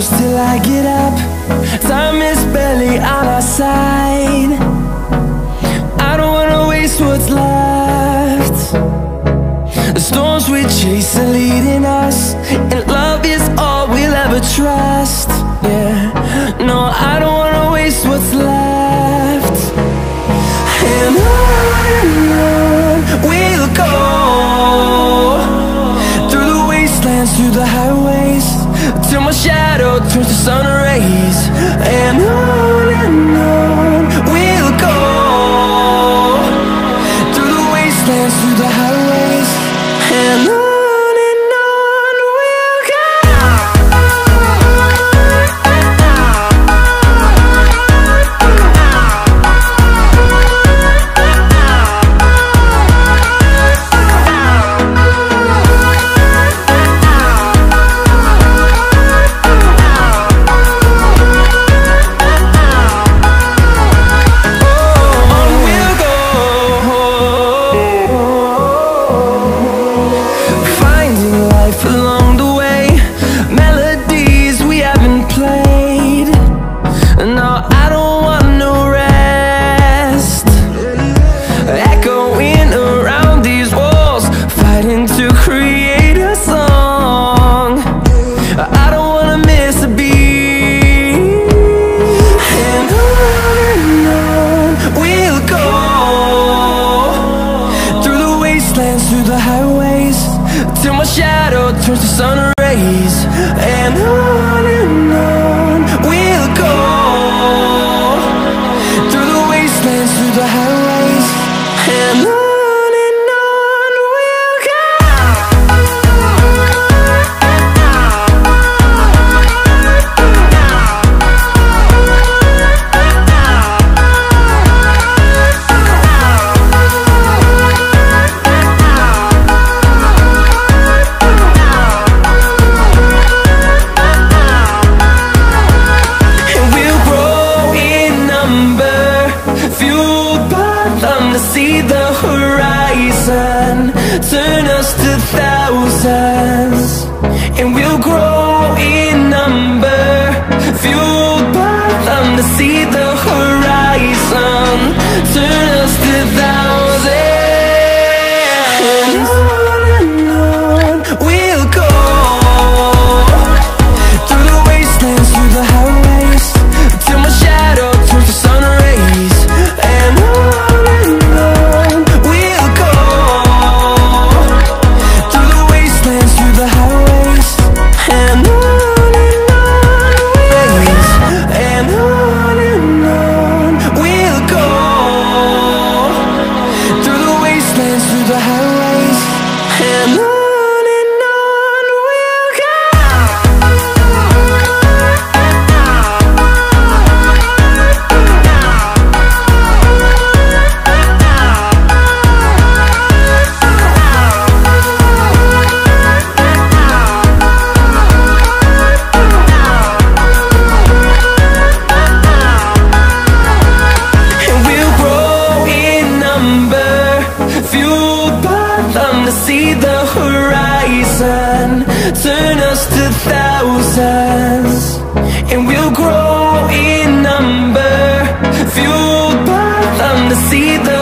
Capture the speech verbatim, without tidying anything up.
close till I get up. Time is barely on our side. I don't wanna waste what's left. The storms we chase are leading us, and love is all we'll ever trust. Yeah, no, I don't wanna waste what's left. And on and on we'll go, through the wastelands, through the highways, till my shadow turns to sun rays. And on and on we'll go, through the wastelands, through the highways, and on. And we'll grow in number, fueled by them to see the